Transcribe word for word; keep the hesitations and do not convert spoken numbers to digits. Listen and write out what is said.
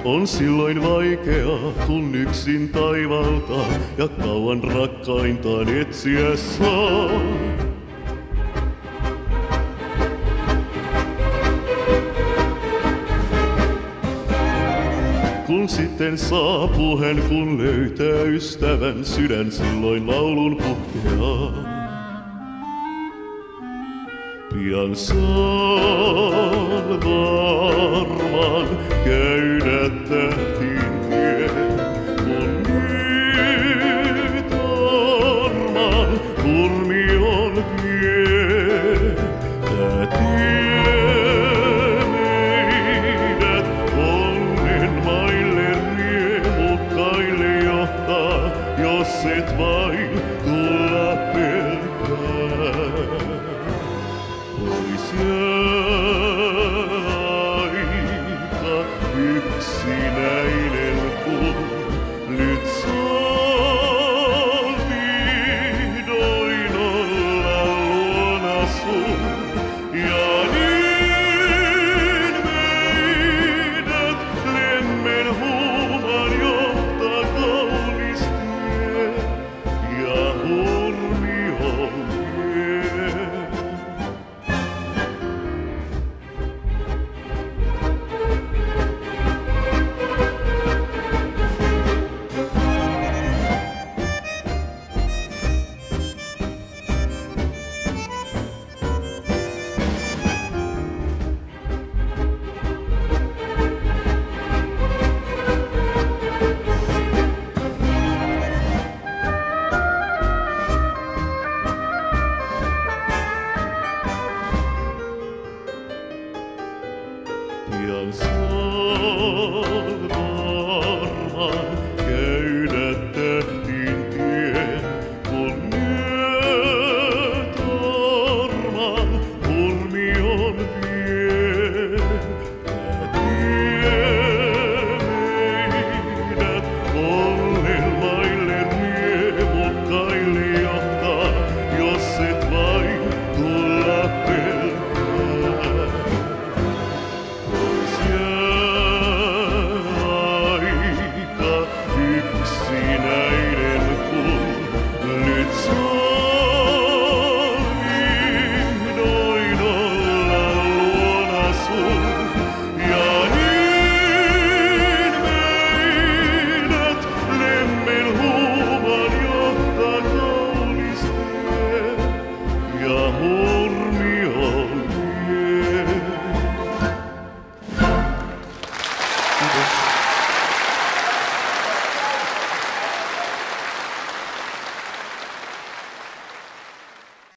On silloin vaikeaa, kun yksin taivalta ja kauan rakkaintaan etsiä saa. Kun sitten saapuu hän, kun löytää ystävän, sydän silloin laulun puhkeaa. Pian saan varmaan käydä tähtiin tie, kun nyt armaan turmion vie. Tää tie meidät onnen maille riemukkaille johtaa, jos et vain tulla pelkää. Ois jää aika yksinäinen, kun nyt saan vihdoin olla luona sun. Ja niin meidät lemmen huumaan johtaa kaunis tie ja hurmion vie. Pian saan varmaan